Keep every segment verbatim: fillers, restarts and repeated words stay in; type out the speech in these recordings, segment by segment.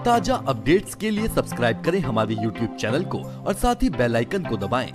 ताजा अपडेट्स के लिए सब्सक्राइब करें हमारे यूट्यूब चैनल को और साथ ही बेल आइकन को दबाएं।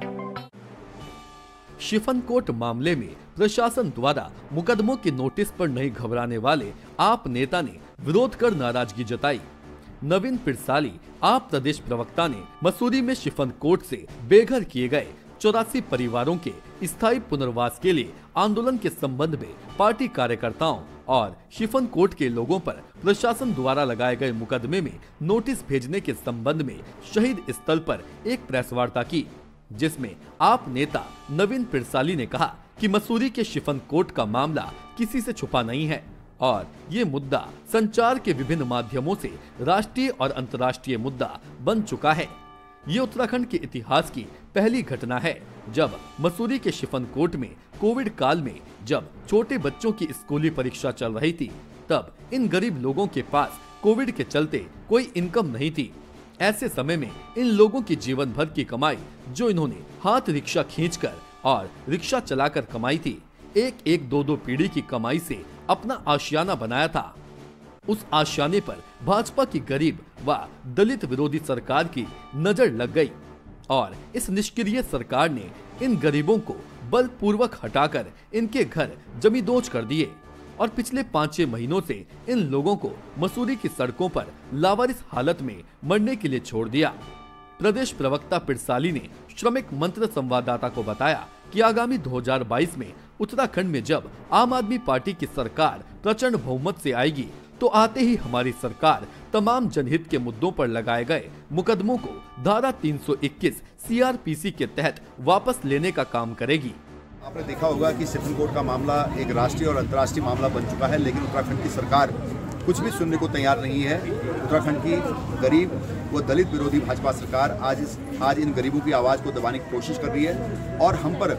शिफनकोट मामले में प्रशासन द्वारा मुकदमों के नोटिस पर नहीं घबराने वाले आप नेता ने विरोध कर नाराजगी जताई। नवीन पिरसाली आप प्रदेश प्रवक्ता ने मसूरी में शिफनकोट से बेघर किए गए चौरासी परिवारों के स्थायी पुनर्वास के लिए आंदोलन के संबंध में पार्टी कार्यकर्ताओं और शिफनकोट के लोगों पर प्रशासन द्वारा लगाए गए मुकदमे में नोटिस भेजने के संबंध में शहीद स्थल पर एक प्रेस वार्ता की, जिसमें आप नेता नवीन पिरसाली ने कहा कि मसूरी के शिफनकोट का मामला किसी से छुपा नहीं है और ये मुद्दा संचार के विभिन्न माध्यमों से राष्ट्रीय और अंतर्राष्ट्रीय मुद्दा बन चुका है। ये उत्तराखंड के इतिहास की पहली घटना है जब मसूरी के शिफनकोट में कोविड काल में जब छोटे बच्चों की स्कूली परीक्षा चल रही थी, तब इन गरीब लोगों के पास कोविड के चलते कोई इनकम नहीं थी। ऐसे समय में इन लोगों की जीवन भर की कमाई जो इन्होंने हाथ रिक्शा खींचकर और रिक्शा चलाकर कमाई थी, एक एक दो दो पीढ़ी की कमाई से अपना आशियाना बनाया था। उस आशियाने पर भाजपा की गरीब व दलित विरोधी सरकार की नजर लग गई और इस निष्क्रिय सरकार ने इन गरीबों को बलपूर्वक हटाकर इनके घर जमींदोज कर दिए और पिछले पाँच छह महीनों से इन लोगों को मसूरी की सड़कों पर लावारिस हालत में मरने के लिए छोड़ दिया। प्रदेश प्रवक्ता पिरसाली ने श्रमिक मंत्र संवाददाता को बताया कि आगामी दो हज़ार बाईस में उत्तराखंड में जब आम आदमी पार्टी की सरकार प्रचंड बहुमत से आएगी तो आते ही हमारी सरकार तमाम जनहित के मुद्दों पर लगाए गए मुकदमों को धारा तीन सौ इक्कीस सीआरपीसी के तहत वापस लेने का काम करेगी। आपने देखा होगा कि शिफनकोट का मामला एक राष्ट्रीय और अंतर्राष्ट्रीय मामला बन चुका है, लेकिन उत्तराखंड की सरकार कुछ भी सुनने को तैयार नहीं है। उत्तराखंड की गरीब व दलित विरोधी भाजपा सरकार आज इस आज इन गरीबों की आवाज़ को दबाने की कोशिश कर रही है और हम पर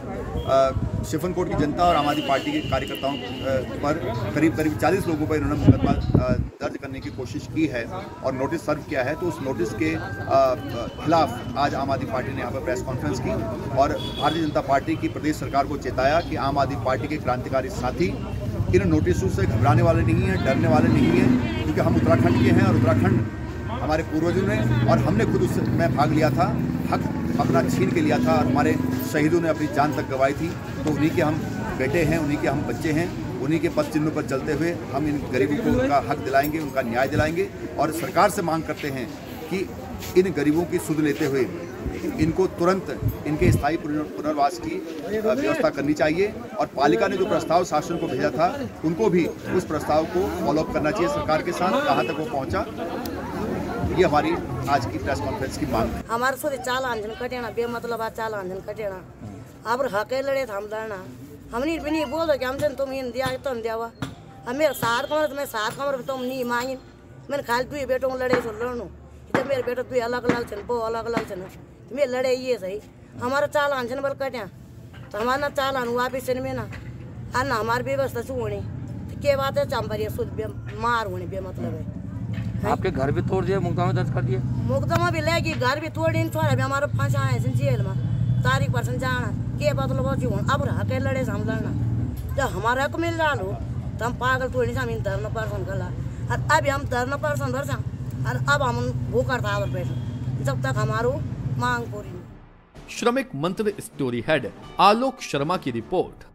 शिफनकोट की जनता और आम आदमी पार्टी के कार्यकर्ताओं पर करीब करीब चालीस लोगों पर इन्होंने मुकदमा दर्ज करने की कोशिश की है और नोटिस सर्व किया है। तो उस नोटिस के खिलाफ आज आम आदमी पार्टी ने यहाँ पर प्रेस कॉन्फ्रेंस की और भारतीय जनता पार्टी की प्रदेश सरकार को चेताया कि आम आदमी पार्टी के क्रांतिकारी साथी इन नोटिसों से घबराने वाले नहीं हैं, डरने वाले नहीं हैं, क्योंकि हम उत्तराखंड के हैं और उत्तराखंड हमारे पूर्वजों ने और हमने खुद उसमें भाग लिया था, हक अपना छीन के लिया था और हमारे शहीदों ने अपनी जान तक गंवाई थी। तो उन्हीं के हम बेटे हैं, उन्हीं के हम बच्चे हैं, उन्हीं के पद चिन्हों पर चलते हुए हम इन गरीबों को उनका हक दिलाएंगे, उनका न्याय दिलाएंगे और सरकार से मांग करते हैं कि इन गरीबों की सुध लेते हुए इनको तुरंत इनके स्थायी पुनर्वास की व्यवस्था करनी चाहिए और पालिका ने जो प्रस्ताव शासन को भेजा था उनको भी उस प्रस्ताव को फॉलोअप करना चाहिए सरकार के साथ, कहाँ तक वो पहुँचा। ये हमारी आज की प्रेस कॉन्फ्रेंस की मांग है। हमारे सोचे चाल आंजन कटेना बेमतलब चाल आंजन कटेना अब हके लड़े हम लड़ना हमने भी नहीं बोल कि हमसे तुम इन दिया तुम दिया अब मेरे सात कमर तो मैं सात कमर में तुम नहीं मांगी मैंने खाली तू बेटों लड़े तो लड़नू जब मेरे बेटा तू अलग अलग छन वो अलग अलग छन तो मैं लड़े ये सही हमारा चाल आंजन बल कटिया तो हमारा चाल आन वापिस में ना आ ना हमारी व्यवस्था शू होनी तो क्या बात है चंपरिया शुद्ध मार होनी बेमतलब है। आपके घर भी तोड़ दिए, मुकदमा दर्ज कर दिए, मुकदमा भी लेगी, घर भी तोड़ दी, छोड़ा भी हमारे फंसा है जेल में तारीख पर जाना के मतलब अब हके लड़े हम लड़ना जब हमारा हक मिल रहा लो तो हम पागल थोड़ी हम धरना पर्सन कला और अभी हम धरना पर्सन भर और अब हम भूख हड़ताल पर बैठे जब तक हमारो मांग पूरी। श्रमिक मंत्र स्टोरी हेड आलोक शर्मा की रिपोर्ट।